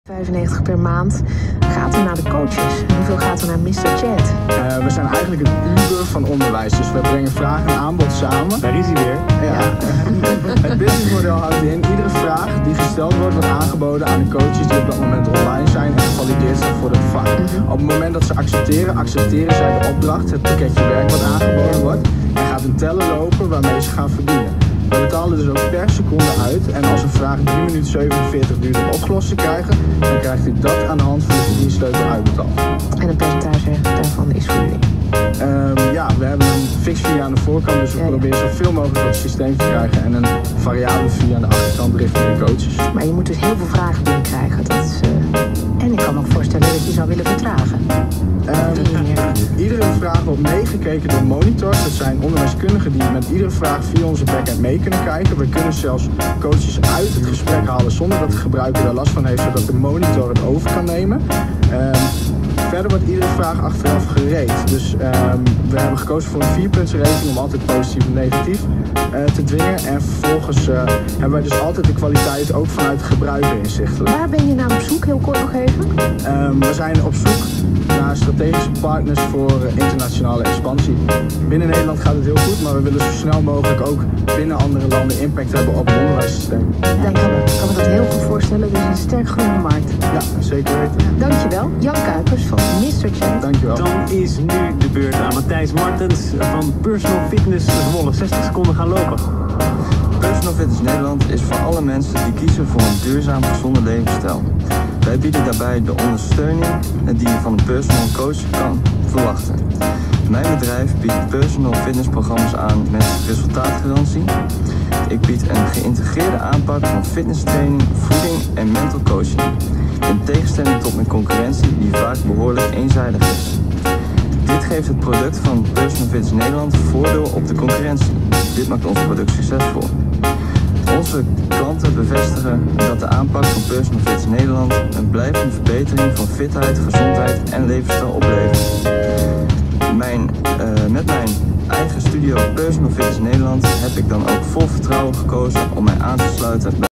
95 per maand gaat er naar de coaches. Hoeveel gaat er naar Mr. Chat? We zijn eigenlijk het Uber van onderwijs. Dus we brengen vraag en aanbod samen. Daar is hij weer. Ja. Het businessmodel houdt in. Iedere vraag die gesteld wordt aangeboden aan de coaches die op dat moment online zijn en gevalideerd zijn voor het vak. Op het moment dat ze accepteren zij de opdracht, het pakketje werk wat aangeboden wordt. En gaat een teller lopen waarmee ze gaan verdienen. We betalen dus ook per seconde uit en als een vraag 3 minuten 47 duurt om opgelost te krijgen, dan krijgt u dat aan de hand van de verdiensleutel uitbetaald. En een percentage daarvan is voor jullie? We hebben een fix fee aan de voorkant, dus we proberen zoveel mogelijk op het systeem te krijgen en een variabele fee aan de achterkant richting de coaches. Maar je moet dus heel veel vragen binnenkrijgen. Dat is, En ik kan me ook voorstellen dat je zou willen vertragen. Iedere vraag wordt meegekeken door monitors. Dat zijn onderwijskundigen die met iedere vraag via onze backend mee kunnen kijken. We kunnen zelfs coaches uit het gesprek halen zonder dat de gebruiker er last van heeft, zodat de monitor het over kan nemen. Verder wordt iedere vraag achteraf gereed. Dus we hebben gekozen voor een 4-puntsregeling om altijd positief en negatief te dwingen. En vervolgens hebben wij dus altijd de kwaliteit ook vanuit de gebruiker inzichtelijk. waar ben je naar op zoek? Heel kort nog even. We zijn op zoek naar strategische partners voor internationale expansie. Binnen Nederland gaat het heel goed, maar we willen zo snel mogelijk ook binnen andere landen impact hebben op het onderwijssysteem. Ik kan me dat heel goed voorstellen. Dus een sterk groeiende markt. Ja, zeker weten. Dankjewel. Jan Kuipers van Mr. Chat. Dankjewel. Dan is nu de beurt aan Matthijs Martens van Personal Fitness Zwolle. 60 seconden gaan lopen. Personal Fitness Nederland is voor alle mensen die kiezen voor een duurzaam gezonde levensstijl. Wij bieden daarbij de ondersteuning die je van een personal coach kan verwachten. Mijn bedrijf biedt personal fitness programma's aan met resultaatgarantie. Ik bied een geïntegreerde aanpak van fitnesstraining, voeding en mental coaching. In tegenstelling tot mijn concurrentie die vaak behoorlijk eenzijdig is. Dit geeft het product van Personal Fitness Nederland voordeel op de concurrentie. Dit maakt ons product succesvol. Onze klanten bevestigen dat de aanpak van Personal Fitness Nederland een blijvende verbetering van fitheid, gezondheid en levensstijl oplevert. Met mijn eigen studio Personal Fitness Nederland heb ik dan ook vol vertrouwen gekozen om mij aan te sluiten bij